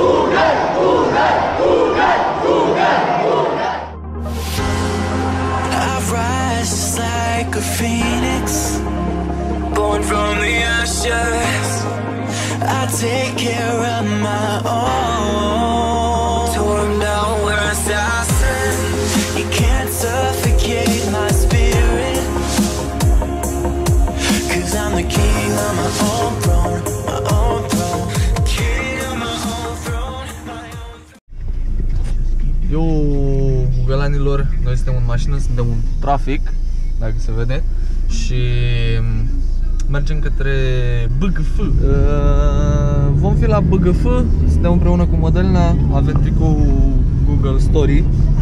Like a phoenix, born from the ashes. I take care of my own. Torn down where assassin. You can't suffocate my spirit. 'Cause I'm the king of my own throne, my own throne. King of my own throne, my own throne. Eu, gălanilor, noi suntem în mașină, suntem în trafic, dacă se vede, și mergem către BGF. Vom fi la BGF, suntem împreună cu Mădălina, avem tricou Google Story.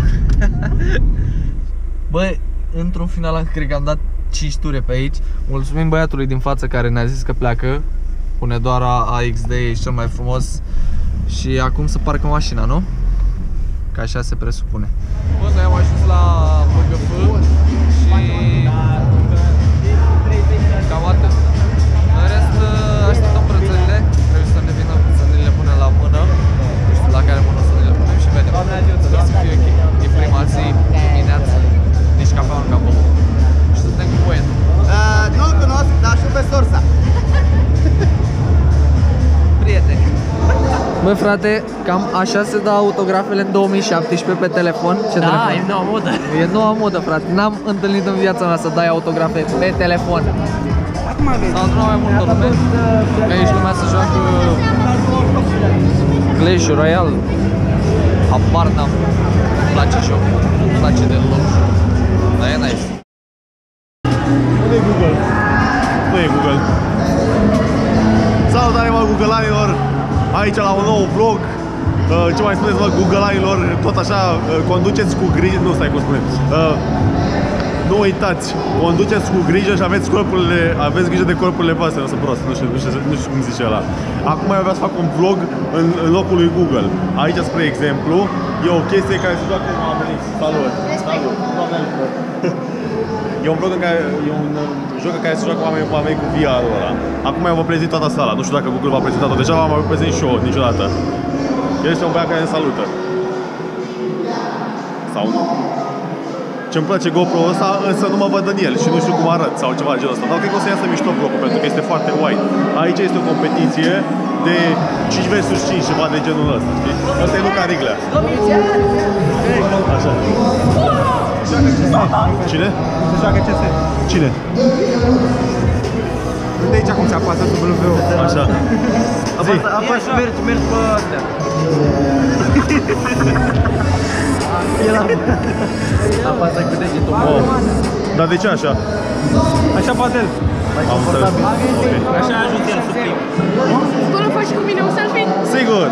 Băi, într-un final cred că am dat 5 ture pe aici. Mulțumim băiatului din față care ne-a zis că pleacă. Hunedoara AXD e cel mai frumos. Și acum să parcă mașina, nu? Ca așa se presupune. Bă, noi am ajuns la BGF și cam atât. În rest, așteptăm brățările. Trebuie să ne vină să ne le punem la mână. Nu știu la care mână să ne le punem și vedem. Sper să fie ok. E prima zi, dimineață, nici cafea în capul. Și suntem cu poetul. Nu-l cunosc, dar știu pe sorsa. Prieteni. Bă, frate, cam așa se dau autografele în 2017 pe telefon. Ce telefon? E noua modă. E noua modă, frate. N-am întâlnit în viața mea să dai autografe pe telefon. S-a adunat mai multă lume. Că aici lumea se joacă Clash Royale. Habar n-am. Îmi place jocul. Îmi place de loc. Dar e nice. Unde e Google? Nu e Google. Salutare, mă, Google-anilor! Aici la un nou vlog. Ce mai spuneți, mă, Google-anilor? Tot așa, conduceți cu grijă. Nu, stai cum spune. Nu uitați, conduceți cu grijă și aveți grijă de corpurile voastre, nu sunt prost, nu știu cum zice ăla. Acum eu vreau să fac un vlog în locul lui Google. Aici, spre exemplu, e o chestie care se joacă cu oamenii. Salut! Salut! E un vlog în care, e un joc în care se joacă cu oamenii cu VR-ul ăla. Acum eu vă prezint toată sala, nu știu dacă Google v-a prezentat-o, deja v-am mai prezint și eu niciodată. Este un băiat care ne salută. Sau nu? Ce-mi place GoPro-ul ăsta, însă nu mă văd în el și nu știu cum arăt sau ceva de genul ăsta. Dar cred că o să iasă mișto vlogul, pentru că este foarte wide. Aici este o competiție de 5 vs 5, ceva de genul ăsta, știi? Ăsta e Luca Riglea. Așa. Cine? Se joacă CS. Cine? Uite aici cum se apasă W-ul. Așa. Apasă, mergi pe astea. Apasă cu degetul. Dar de ce așa? Așa padel. Am înțeles. Okay. Așa ajut el să plimb. Tu nu faci cu mine un selfie? Sigur!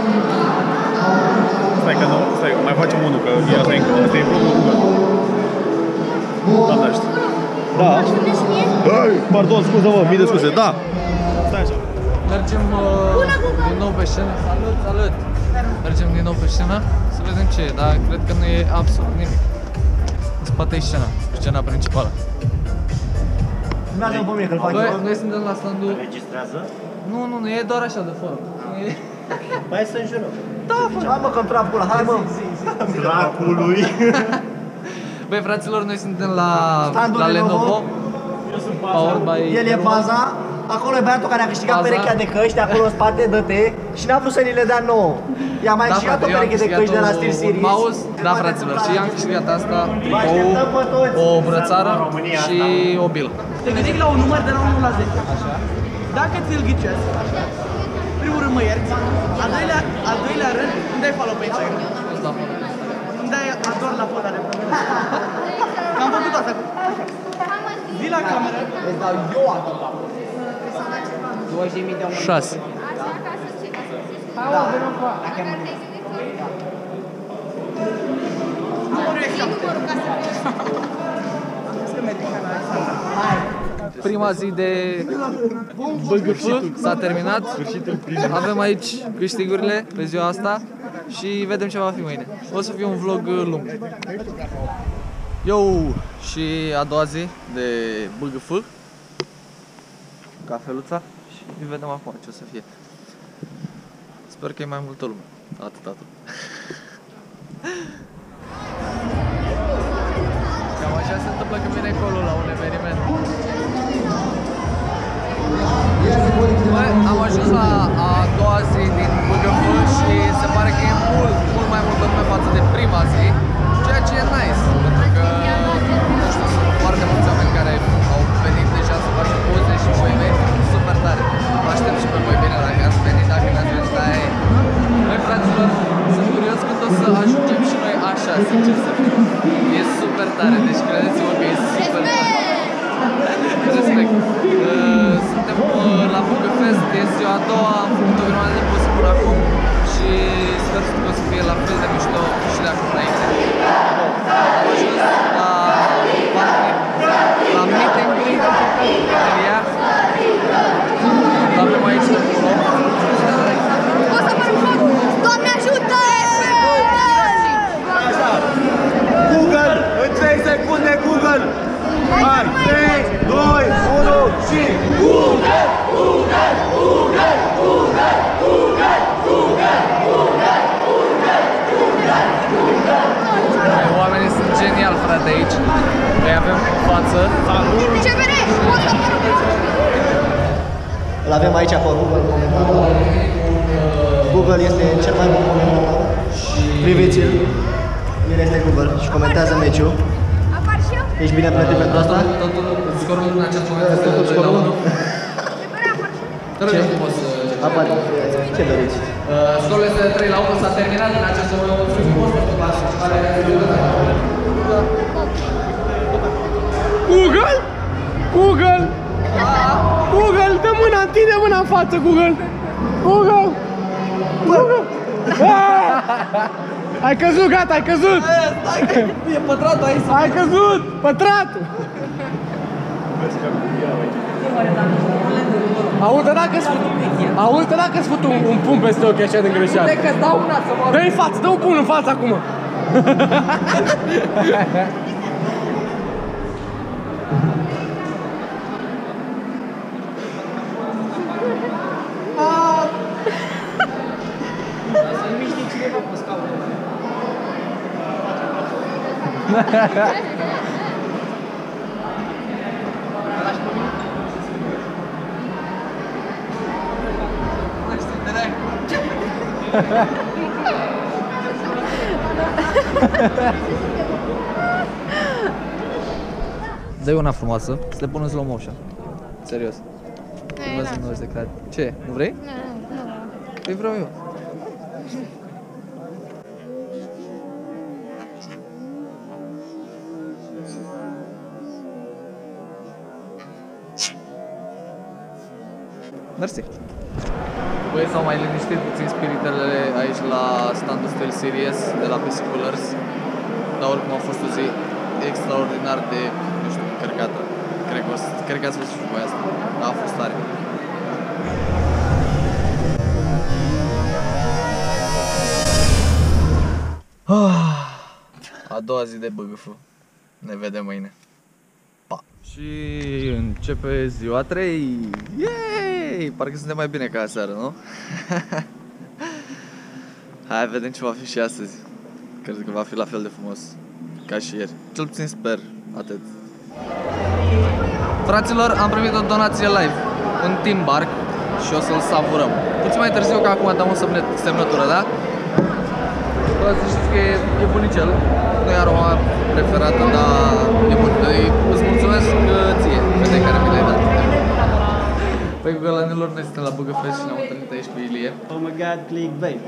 Stai că nu, stai, mai facem unul, că asta e vlogul Google. Da, da, știu. Da. Hai, pardon, scuză-mă, mii de scuze, da! Stai așa. Mergem din nou pe scenă. Salut, salut! Mergem din nou pe scenă să vedem ce e, dar cred că nu e absolut nimic. În spate e scena principală. Mergem pe mine, că-l fac eu. Noi suntem la standul... Registrează? Nu, e doar așa de formă. Hai să înjurăm. Da, fă. Hai mă, că-mi trap pula, hai mă. Dracului. Băi, fraților, noi suntem la Lenovo. Powered by... El e baza. Acolo e băiatul care a câștigat perechea de căști, de acolo în spate, dă-te. Și n-a vrut să ni le dea nouă. I-a mai câștigat o pereche de căști de la SteelSeries. Mouse, da, fraților, și am câștigat asta, o brățară și o bilă. Te ridic la un număr de la 1 la 10. Așa. Dacă ți-l ghicesc, primul rând mă ierți, al doilea rând îmi dai follow pe Instagram. Îmi dai ador la foda de până. Am făcut asta cu... Vii la cameră. Îți dau eu ador la foda. 20.000 de oameni. 6. Da. Numărul e 7. Prima zi de BGF s-a terminat. Avem aici câștigurile pe ziua asta și vedem ce va fi mâine. O să fie un vlog lung. Eu și a doua zi de BGF, cafeluța, și vedem acum ce o să fie. Sper că e mai multă lume. Atât. Cam așa se întâmplă când vine Colu la un eveniment. Băi, am ajuns la a doua zi din BGF și se pare că e mult mai multă lume față de prima zi, ceea ce e nice, pentru că, nu știu, sunt foarte mulți oameni care au venit deja să facă poze și voi veni super tare. Vă aștept și pe voi bine dacă ați venit, dacă n-ați venit, aia e. Băi, fraților, sunt curios când o să ajungem și noi așa, sincer să fiu. E super tare, deci credeți-mă că e super tare. Respect. Suntem la BGFest, e ziua a doua, am făcut o grămadă de poze până acum și sper că o să fie la fel de mișto și de acum înainte. Am ajuns la meet and greet, avem aici de acolo. O să mă rog! Doamne ajută! Google! În 3 secunde, Google! Hai! 3, 2, 1 și... Oamenii sunt geniali, frate, aici. Îi avem în față. Ce vrei? O să mă rog! Îl avem aici pe Google. Google este cel mai bun comentator. Priviți-l. El este Google și comentează meciul. Apar și eu? Ești bine plătit pentru asta? Totul, scorul în acest moment este de 2 la 1. Te rog frumos. Apare. Ce doriți? Scorul este de 3 la 1, s-a terminat în acest moment. Mulțumim frumos pentru participare. Google? Google? Google, dă mâna, întinde mâna în față, Google! Google! Google! Ai căzut, gata, ai căzut! Stai că e pătratul aici. Ai căzut! Pătratul! Auzi-te dacă-ți fut un pumn peste ochi așa de greșeală. Uite că-ți dau una să mă... Dă-i în față, dă un pumn în față acum! Dă-i una frumoasă, să le pun în slow motion. Serios. Nu să nu de cred. Ce? Nu vrei? Nu. Păi vreau eu. Mersi. Băi, s-au mai liniștit puțin spiritele aici la standul Still Serious de la PC Coolers. Dar oricum a fost o zi extraordinar de, nu știu, încărcată. Cred că ați văzut și voi asta. Da, a fost tare. A doua zi de BGF. Ne vedem mâine. Pa! Și începe ziua 3. Yay! Parcă suntem mai bine ca aseară, nu? Hai, vedem ce va fi și astăzi. Cred că va fi la fel de frumos ca și ieri. Cel puțin sper, atât. Fraților, am primit o donație live, un Team Bark și o să-l savurăm. Puțin mai târziu, că acum dăm o semnătură, da? Bă, să știți că e bunicel, nu e aroma preferată, dar e bun. Îți mulțumesc ție, de care mi l-ai dat. Păi, gălanilor, noi suntem la BGFest și ne-am întâlnit aici cu Ilie. Oh my god, clickbait.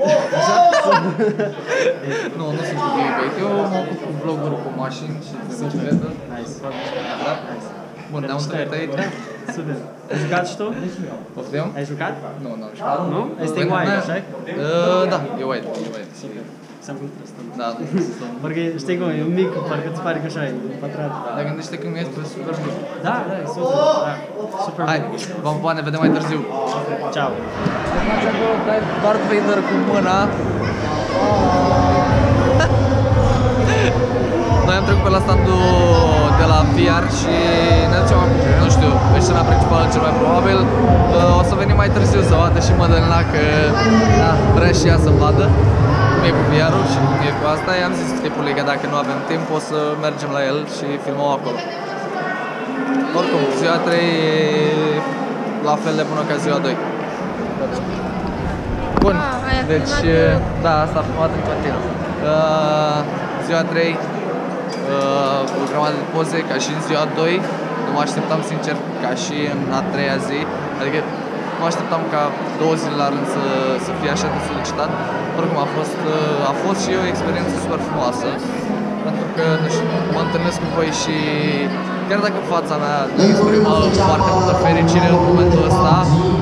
Nu sunt cu clickbait, eu mă ocup cu vloguri cu mașini și de bicicletă. Nice. Da? Bun, ne-am întâlnit aici. Super. Ai jucat și tu? Poftim? Ai jucat? Nu, n-am jucat. Nu? Este white, așa? Da, e white, Să-mi gândesc. Da, Parcă, știi cum, e mic, parcă îți pare că așa e, e pătrat. dar gândește că mi-e super mic. Da, e super. Da, super. Hai, v-am pupat, ne vedem mai târziu. Ciao. Dai Darth Vader cu mâna. Noi am trecut pe la standul de la VR și ne ducem acum, nu știu, pe scena principală cel mai probabil. O să venim mai târziu să vadă și Mădălina că vrea și ea să vadă cum e cu VR-ul și cum e cu asta. I-am zis tipului că dacă nu avem timp o să mergem la el și filmăm acolo. Oricum, ziua 3 e la fel de bună ca ziua 2. Bun, deci, da, asta a filmat în continuu. Ziua 3, o grămadă de poze, ca și în ziua 2. Nu mă așteptam, sincer, ca și în a 3-a zi. Adică nu mă așteptam ca 2 zile la rând să fie așa de solicitat. Oricum a fost și o experiență super frumoasă. Pentru că, nu știu, mă întâlnesc cu voi și chiar dacă fața mea exprimă foarte multă fericire în momentul ăsta,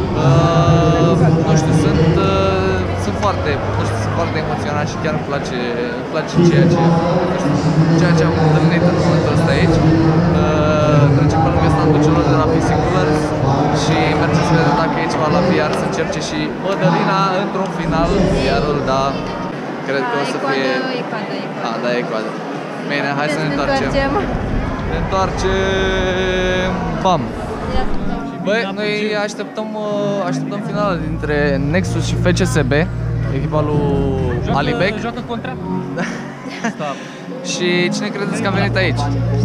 nu știu, sunt foarte emoționat și chiar îmi place ceea ce am întâlnit în momentul ăsta aici. Trecem pe lângă standul celor de la PC Coolers și mergem să vedem dacă e ceva la VR, să încerce și Mădălina într-un final VR-ul, da, cred că o să fie... Da, e coadă. Bine, hai să ne întoarcem. Ne întoarcem. Bam! Băi, noi așteptăm finala dintre Nexus și FCSB, echipa lui Alibek. Joacă contra. Și cine credeți că a venit aici?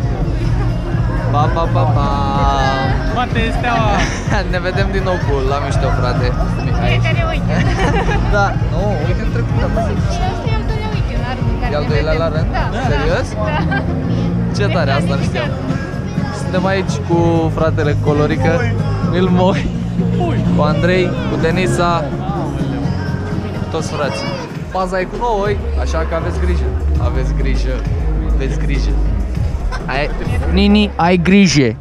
Bate Steaua. Ne vedem din nou cu La Mișto, frate. Fiecare weekend. Da, nu, weekend trecut am văzut. E al doilea la rând? Serios? Ce tare, asta nu știam. Suntem aici cu fratele Colorică, Milmoi, cu Andrei, cu Denisa, toți frații. Baza e cu noi, așa că aveți grijă. Aveți grijă. Nini, ai grijă.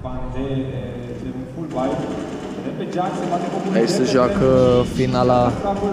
Aici se joacă finala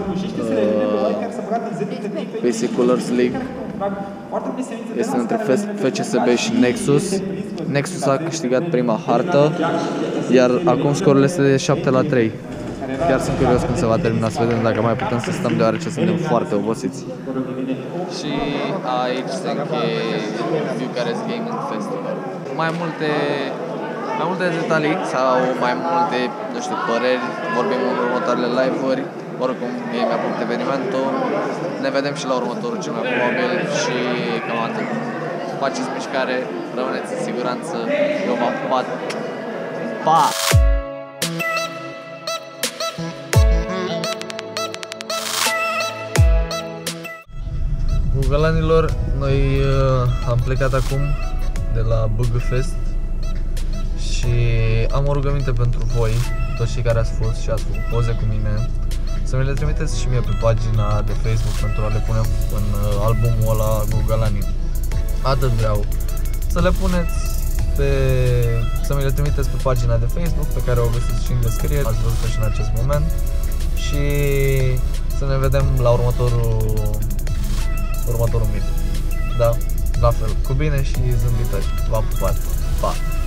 PC Coolers League. Este între FCSB și Nexus. Nexus a câștigat prima hartă, iar acum scorul este de 7-3. Chiar sunt curios când se va termina, să vedem dacă mai putem să stăm, deoarece suntem foarte obosiți. Și aici se încheie Bucharest Gaming Festival. Mai multe detalii sau mai multe, nu știu, păreri, vorbim în următoarele live-uri. Oricum, ei mi-apuc evenimentul. Ne vedem și la următorul cel mai probabil și cam atât. Faceți mișcare, rămâneți în siguranță. Eu m-am pupat. Pa! Gugalanilor, noi am plecat acum de la BGFest și am o rugăminte pentru voi, toți cei care ați fost și ați făcut poze cu mine, să mi le trimiteți și mie pe pagina de Facebook pentru a le pune în albumul ăla Gugalanii. Atât vreau. Să le puneți să mi le trimiteți pe pagina de Facebook pe care o găsiți și în descriere, ați văzut și în acest moment, și să ne vedem la următorul meet. Da? La fel, cu bine și zâmbitori. V-am pupat. Pa!